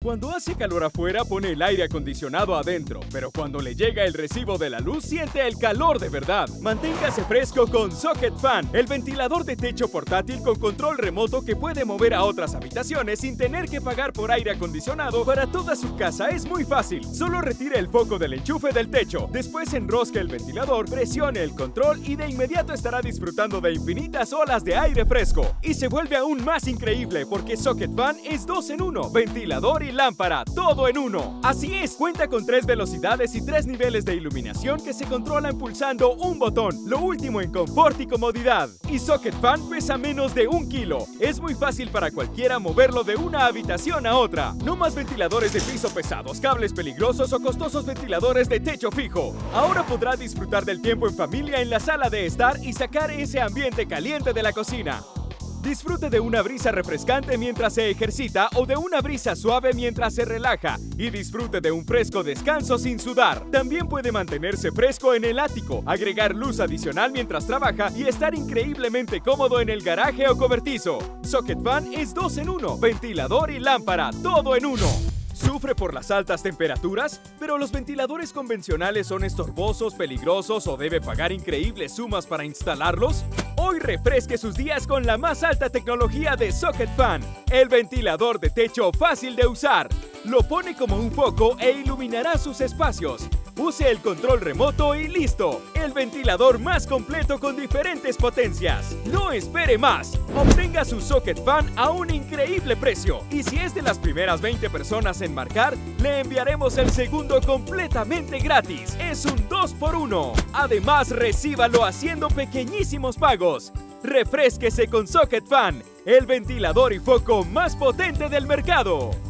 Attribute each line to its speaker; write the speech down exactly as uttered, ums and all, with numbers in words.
Speaker 1: Cuando hace calor afuera pone el aire acondicionado adentro, pero cuando le llega el recibo de la luz siente el calor de verdad. Manténgase fresco con Socket Fan, el ventilador de techo portátil con control remoto que puede mover a otras habitaciones sin tener que pagar por aire acondicionado para toda su casa. Es muy fácil, solo retire el foco del enchufe del techo, después enrosque el ventilador, presione el control y de inmediato estará disfrutando de infinitas olas de aire fresco. Y se vuelve aún más increíble porque Socket Fan es dos en uno, ventilador y lámpara, todo en uno. Así es, cuenta con tres velocidades y tres niveles de iluminación que se controlan pulsando un botón, lo último en confort y comodidad. Y Socket Fan pesa menos de un kilo. Es muy fácil para cualquiera moverlo de una habitación a otra. No más ventiladores de piso pesados, cables peligrosos o costosos ventiladores de techo fijo. Ahora podrá disfrutar del tiempo en familia en la sala de estar y sacar ese ambiente caliente de la cocina. Disfrute de una brisa refrescante mientras se ejercita o de una brisa suave mientras se relaja y disfrute de un fresco descanso sin sudar. También puede mantenerse fresco en el ático, agregar luz adicional mientras trabaja y estar increíblemente cómodo en el garaje o cobertizo. Socket Fan es dos en uno, ventilador y lámpara, todo en uno. ¿Sufre por las altas temperaturas? ¿Pero los ventiladores convencionales son estorbosos, peligrosos o debe pagar increíbles sumas para instalarlos? Hoy refresque sus días con la más alta tecnología de Socket Fan, el ventilador de techo fácil de usar. Lo pone como un foco e iluminará sus espacios. Use el control remoto y listo. El ventilador más completo con diferentes potencias. No espere más. Obtenga su Socket Fan a un increíble precio. Y si es de las primeras veinte personas en marcar, le enviaremos el segundo completamente gratis. Es un dos por uno. Además, recíbalo haciendo pequeñísimos pagos. Refrésquese con Socket Fan, el ventilador y foco más potente del mercado.